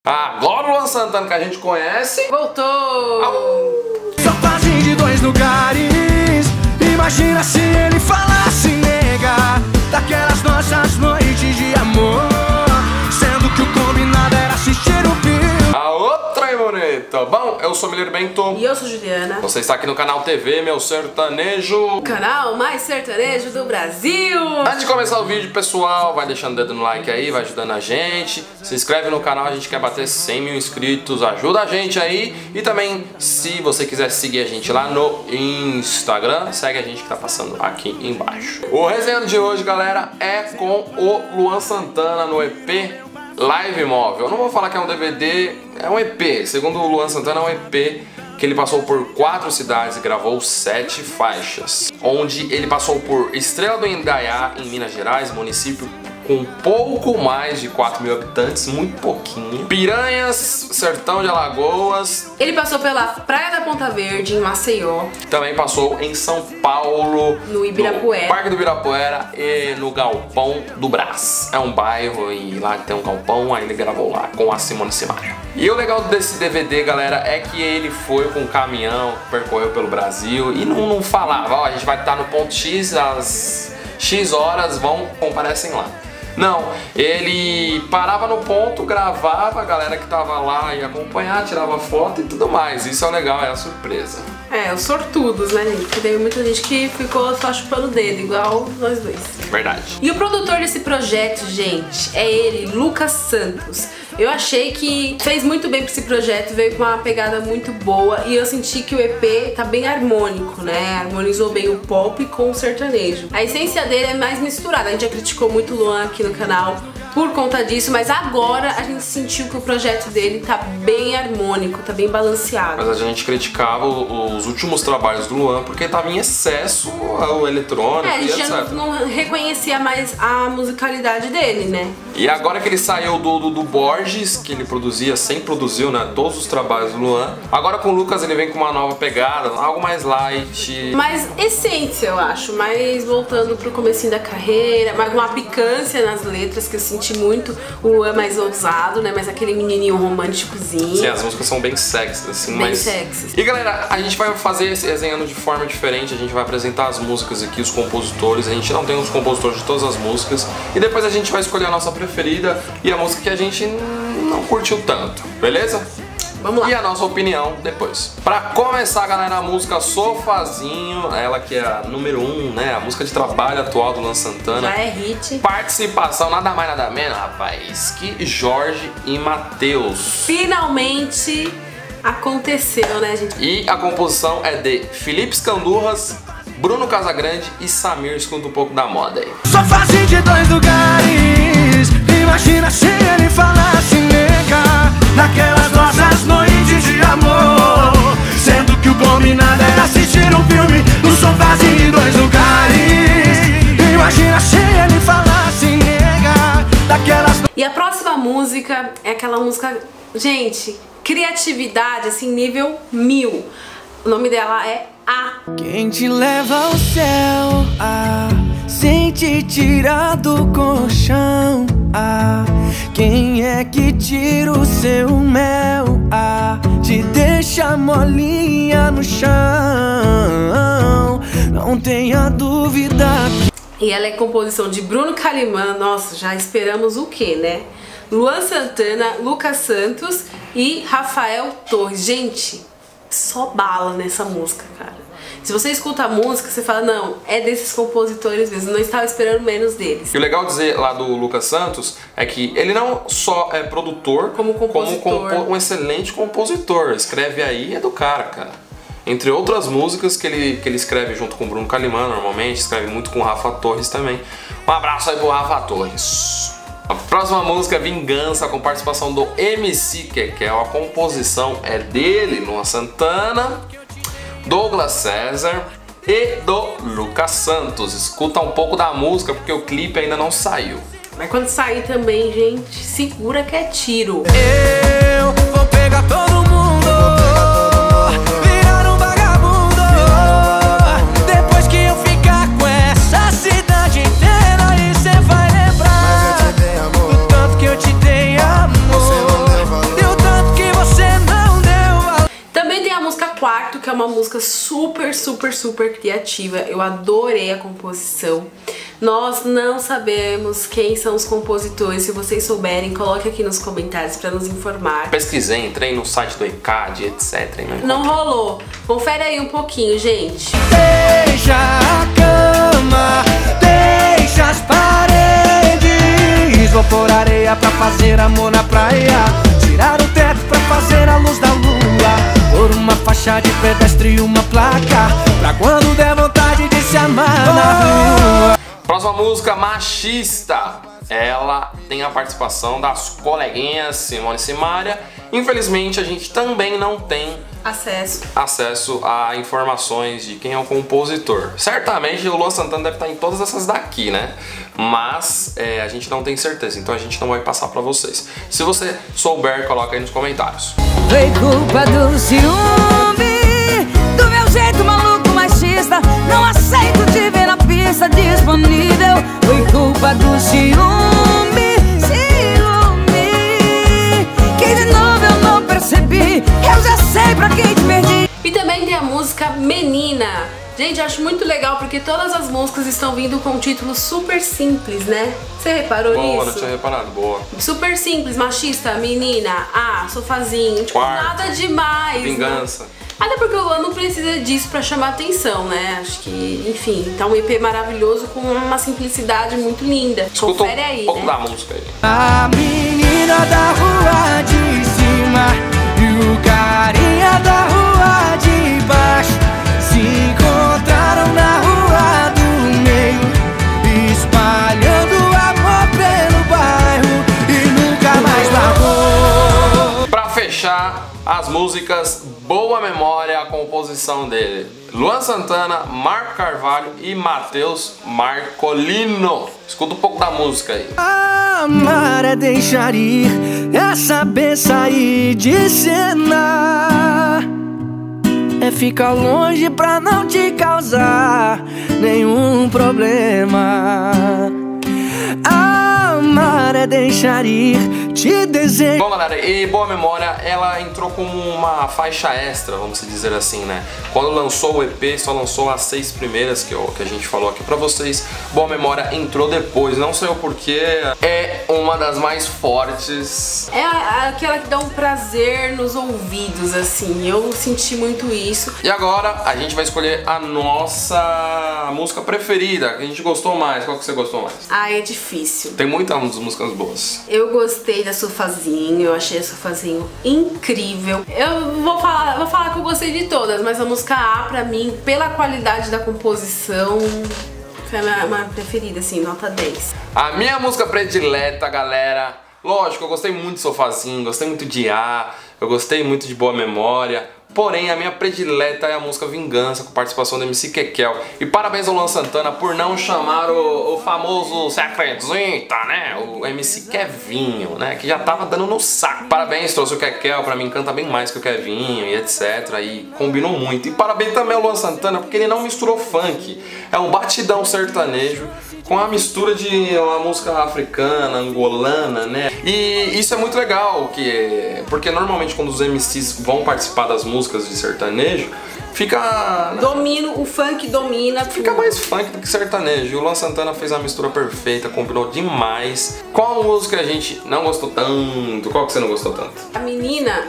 Agora o Luan Santana que a gente conhece voltou! Só fazem de dois lugares. Imagina se ele falasse, nega, daquelas nossas noites de amor, sendo que o combinado era assistir o filme. A outra aí, bonita. Bom, eu sou Mineiro Bento. E eu sou Juliana. Você está aqui no canal TV Meu Sertanejo, o canal mais sertanejo do Brasil. Antes de começar o vídeo, pessoal, vai deixando o dedo no like aí, vai ajudando a gente. Se inscreve no canal, a gente quer bater 100 mil inscritos. Ajuda a gente aí. E também, se você quiser seguir a gente lá no Instagram, segue a gente que tá passando aqui embaixo. O resenha de hoje, galera, é com o Luan Santana no EP Live Móvel. Eu não vou falar que é um DVD, é um EP. Segundo o Luan Santana, é um EP que ele passou por 4 cidades e gravou 7 faixas. Onde ele passou por Estrela do Indaiá, em Minas Gerais, município com pouco mais de 4 mil habitantes, muito pouquinho. Piranhas, Sertão de Alagoas. Ele passou pela Praia da Ponta Verde, em Maceió. Também passou em São Paulo, no Ibirapuera, no Parque do Ibirapuera e no Galpão do Brás. É um bairro e lá tem um galpão, aí ele gravou lá com a Simone Simaria. E o legal desse DVD, galera, é que ele foi com um caminhão, percorreu pelo Brasil e não falava, ó, a gente vai estar no ponto X, às X horas, comparecem lá. Não, ele parava no ponto, gravava, a galera que tava lá ia acompanhar, tirava foto e tudo mais. Isso é legal, é a surpresa. É, os sortudos, né, gente? Porque teve muita gente que ficou só chupando o dedo, igual nós dois. Verdade. E o produtor desse projeto, gente, é ele, Lucas Santos. Eu achei que fez muito bem pra esse projeto, veio com uma pegada muito boa e eu senti que o EP tá bem harmônico, né? Harmonizou bem o pop com o sertanejo. A essência dele é mais misturada, a gente já criticou muito o Luan aqui no canal por conta disso, mas agora a gente sentiu que o projeto dele tá bem harmônico, tá bem balanceado. Mas a gente criticava os últimos trabalhos do Luan porque tava em excesso o eletrônico e etc. Já não reconhecia mais a musicalidade dele, né? E agora que ele saiu do Borges, que ele produzia, sempre produziu, né, todos os trabalhos do Luan, agora com o Lucas ele vem com uma nova pegada, algo mais light. Mais essência, eu acho, mais voltando pro comecinho da carreira, mais uma picância nas letras que eu senti muito. O Luan mais ousado, né, mais aquele menininho românticozinho. Sim, as músicas são bem sexy, assim, bem sexy. E galera, a gente vai fazer esse resenhando de forma diferente, a gente vai apresentar as músicas aqui, os compositores, a gente não tem os compositores de todas as músicas, e depois a gente vai escolher a nossa preferida e a música que a gente não curtiu tanto, beleza? Vamos lá. E a nossa opinião depois. Pra começar, galera, a música Sofazinho, ela que é a número 1, né? A música de trabalho atual do Luan Santana. Já é hit. Participação, nada mais nada menos, rapaz, que Jorge e Matheus. Finalmente aconteceu, né, gente? E a composição é de Felipe Scandurras, Bruno Casagrande e Samir. Escuta um pouco da moda aí. Sofazinho de dois lugares. Imagina se ele falasse, nega, naquelas nossas noites de amor, sendo que o combinado era assistir um filme no sofazinho de dois lugares. Imagina se ele falasse, nega, daquelas... E a próxima música é aquela música, gente, criatividade, assim, nível 1000. O nome dela é A. Quem te leva ao céu, sem te tirar do colchão, quem é que tira o seu mel, te deixa molinha no chão, não tenha dúvida. E ela é composição de Bruno Calimã. Nossa, já esperamos o quê, né? Luan Santana, Lucas Santos e Rafael Torres. Gente, só bala nessa música, cara. Se você escuta a música, você fala, não, é desses compositores mesmo, não estava esperando menos deles. E o legal de dizer lá do Lucas Santos é que ele não só é produtor, como compositor, um excelente compositor. Escreve aí, é do cara. Entre outras músicas que ele escreve junto com o Bruno Calimã, normalmente, escreve muito com o Rafa Torres também. Um abraço aí pro Rafa Torres. A próxima música é Vingança, com participação do MC Kekel. A composição é dele, Luan Santana, Douglas César e do Lucas Santos. Escuta um pouco da música porque o clipe ainda não saiu. Mas quando sair também, gente, segura que é tiro. Eu vou pegar todo mundo, virar um vagabundo, depois que eu ficar com essa cidade inteira. E cê vai lembrar do tanto que eu te dei amor. Impacto, que é uma música super, super, super criativa. Eu adorei a composição. Nós não sabemos quem são os compositores. Se vocês souberem, coloque aqui nos comentários pra nos informar. Pesquisei, entrei no site do ECAD, etc. Não rolou. Confere aí um pouquinho, gente. Deixa a cama, deixa as paredes. Vou pôr areia pra fazer amor na praia, tirar o teto pra fazer a luz da lua, pôr uma faixa de pedestre e uma placa, pra quando der vontade de se amar na rua. Próxima música, Machista. Ela tem a participação das coleguinhas Simone e Simaria. Infelizmente a gente também não tem acesso a informações de quem é o compositor. Certamente o Luan Santana deve estar em todas essas daqui, né? Mas a gente não tem certeza, então a gente não vai passar pra vocês. Se você souber, coloca aí nos comentários. Foi culpa do ciúme, do meu jeito maluco machista. Não aceito te ver na pista disponível. Foi culpa do ciúme, que de novo eu não percebi. Eu já sei pra quem te perdi. E também tem a música Menina. Gente, eu acho muito legal porque todas as músicas estão vindo com títulos super simples, né? Você reparou nisso? Boa, não tinha reparado, boa. Super simples, Machista, Menina, Sofazinho, tipo, Quarto, nada demais. Vingança. Né? Até porque o Luan não precisa disso pra chamar atenção, né? Acho que, enfim, tá um EP maravilhoso com uma simplicidade muito linda. Escuta Confere aí, um pouco né? da música aí. A menina da rua de cima e o carinha da rua de baixo se encontraram na rua do meio, espalhando amor pelo bairro e nunca mais largou. Pra fechar, as músicas Boa Memória, a composição dele: Luan Santana, Marco Carvalho e Matheus Marcolino. Escuta um pouco da música aí. Amar é deixar ir, é saber sair de cena, é ficar longe pra não te causar nenhum problema. Amar é deixar ir, te desejo. Bom, galera, e Boa Memória, ela entrou como uma faixa extra, vamos dizer assim, né? Quando lançou o EP, só lançou as 6 primeiras que a gente falou aqui pra vocês. Boa Memória entrou depois, não sei o porquê. É uma das mais fortes. É aquela que dá um prazer nos ouvidos, assim. Eu senti muito isso. E agora a gente vai escolher a nossa música preferida, que a gente gostou mais. Qual que você gostou mais? É difícil. Tem muitas músicas boas. Eu gostei da Sofazinho, eu achei a Sofazinho incrível. Eu vou falar que eu gostei de todas, mas a música A, pra mim, pela qualidade da composição, foi a minha preferida, assim, nota 10. A minha música predileta, galera, lógico, eu gostei muito de Sofazinho, gostei muito de A, eu gostei muito de Boa Memória. Porém, a minha predileta é a música Vingança, com participação do MC Kekel. E parabéns ao Luan Santana por não chamar o famoso, você acredita, né? O MC Kevinho, né? Que já tava dando no saco. Parabéns, trouxe o Kekel, pra mim canta bem mais que o Kevinho e etc. E combinou muito. E parabéns também ao Luan Santana, porque ele não misturou funk. É um batidão sertanejo com a mistura de uma música africana, angolana, né? E isso é muito legal, porque normalmente quando os MCs vão participar das músicas de sertanejo, fica... O funk domina. Fica mais funk do que sertanejo. E o Luan Santana fez a mistura perfeita, combinou demais. Qual música a gente não gostou tanto? Qual que você não gostou tanto? A Menina.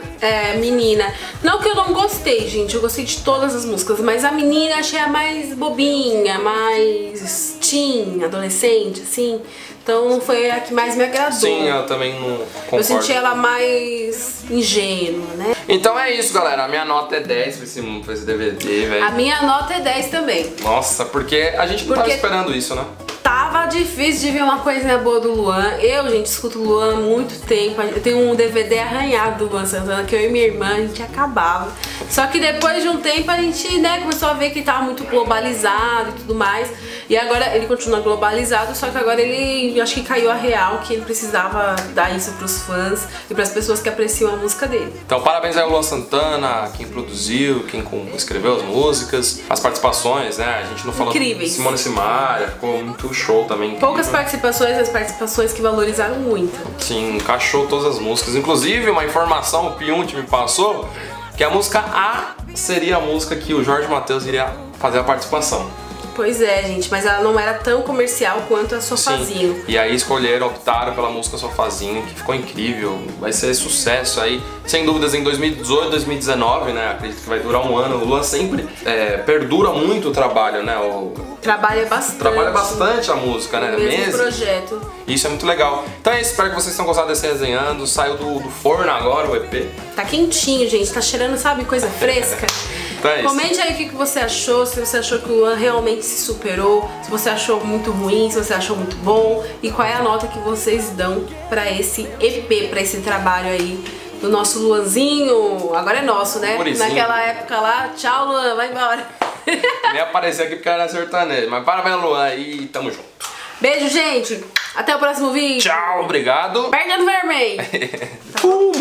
Não que eu não gostei, gente. Eu gostei de todas as músicas. Mas a Menina achei a mais bobinha, mais teen, adolescente, assim. Então foi a que mais me agradou. Sim, eu também não concordo. Eu senti ela mais ingênua, né? Então é isso, galera. A minha nota é 10 pra esse DVD, velho. A minha nota é 10 também. Nossa, porque a gente não tava esperando isso, né? Tava difícil de ver uma coisinha boa do Luan. Eu, gente, escuto o Luan há muito tempo. Eu tenho um DVD arranhado do Luan Santana, que eu e minha irmã, a gente acabava. Só que depois de um tempo a gente, né, começou a ver que tava muito globalizado e tudo mais. E agora ele continua globalizado, só que agora ele, acho que caiu a real, que ele precisava dar isso pros fãs e pras pessoas que apreciam a música dele. Então parabéns aí ao Luan Santana, quem produziu, quem escreveu as músicas, as participações, né? A gente não falou incríveis. Simone e Simaria, ficou muito show também. Poucas participações, as participações que valorizaram muito. Sim, encaixou todas as músicas. Inclusive, uma informação, o Piunti me passou, que a música A seria a música que o Jorge Mateus iria fazer a participação. Pois é, gente, mas ela não era tão comercial quanto a Sofazinho. Sim. E aí optaram pela música Sofazinho, que ficou incrível, vai ser sucesso aí, sem dúvidas, em 2018, 2019, né? Acredito que vai durar um ano. O Luan sempre perdura muito o trabalho, né? Trabalha bastante. Trabalha bastante a música, né? Mesmo projeto. Isso é muito legal. Então é isso, espero que vocês tenham gostado desse resenhando. Saiu do forno agora o EP. Tá quentinho, gente, tá cheirando, sabe, coisa fresca. Então é isso. Comente aí o que você achou, se você achou que o Luan realmente se superou, se você achou muito ruim, se você achou muito bom e qual é a nota que vocês dão pra esse EP, pra esse trabalho aí do nosso Luanzinho. Agora é nosso, né? Murizinho. Naquela época lá, tchau Luan, vai embora. Nem aparecer aqui porque era sertanejo, mas parabéns Luan e tamo junto. Beijo, gente. Até o próximo vídeo. Tchau, obrigado. Perna no vermelho. Fuma!